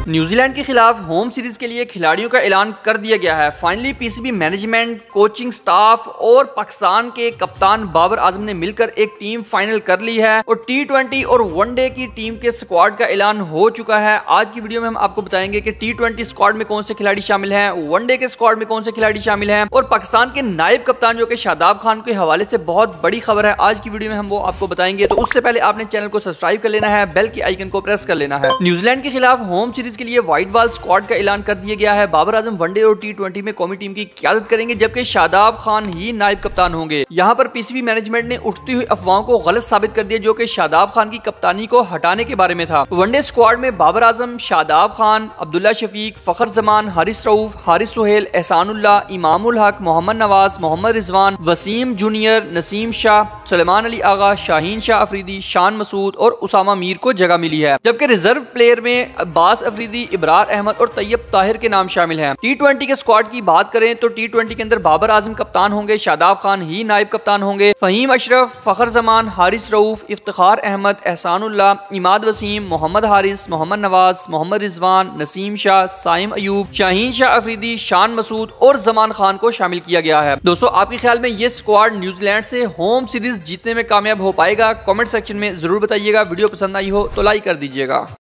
New Zealand के खिलाफ home series के लिए खिलाड़ियों का ऐलान कर दिया गया है। Finally PCB management, coaching staff और पाकिस्तान के कप्तान बाबर आजम ने मिलकर एक टीम फाइनल कर ली है और T20 और वनडे की टीम के स्क्वाड का ऐलान हो चुका है। आज की वीडियो में हम आपको बताएंगे कि T20 स्क्वाड में कौन से खिलाड़ी शामिल हैं, वनडे के स्क्वाड में कौन से खिलाड़ी शामिल हैं और पाकिस्तान के नायब कप्तान जो कि शादाब खान के हवाले से बहुत बड़ी खबर है। आज की वीडियो में हम वो आपको बताएंगे। तो उससे पहले आपने चैनल को सब्सक्राइब कर लेना है, बेल की आइकन को प्रेस कर लेना है। न्यूजीलैंड के खिलाफ होम सीरीज के लिए व्हाइट बॉल स्क्वाड का ऐलान कर दिया गया है। बाबर आजम वनडे और T20 में कौमी टीम की क़यादत करेंगे, जबकि शादाब खान ही नायब कप्तान होंगे। यहाँ पर पीसीबी मैनेजमेंट ने उठती हुई अफवाहों को गलत साबित कर दिया, जो कि शादाब खान की कप्तानी को हटाने के बारे में था। वनडे स्क्वाड में बाबर आजम, शादाब खान, अब्दुल्ला शफीक, फखर जमान, हारिस रऊफ, हारिस सुहेल, एहसानुल्लाह, इमामुल हक, मोहम्मद नवाज, मोहम्मद रिजवान, वसीम जूनियर, नसीम शाह, सलमान अली आगा, शाहीन शाह अफरीदी, शान मसूद और उसामा मीर को जगह मिली है। जबकि रिजर्व प्लेयर में अब्बास अफरीदी, इब्रार अहमद और तैयब ताहिर के नाम शामिल हैं। T20 के स्क्वाड की बात करें तो T20 के अंदर बाबर आजम कप्तान होंगे, शादाब खान ही नायब कप्तान होंगे, फहीम अशरफ, फखर जमान, हारिस रऊफ, इफ्तिखार अहमद, एहसानुल्लाह, इमाद वसीम, मोहम्मद हारिस, मोहम्मद नवाज, मोहम्मद रिजवान, नसीम शाह, साइम अयूब, शाहीन शाह अफरीदी, शान मसूद और जमान खान को शामिल किया गया है। दोस्तों, आपके ख्याल में ये स्क्वाड न्यूजीलैंड से होम सीरीज जीतने में कामयाब हो पाएगा? कमेंट सेक्शन में जरूर बताइएगा। वीडियो पसंद आई हो तो लाइक कर दीजिएगा।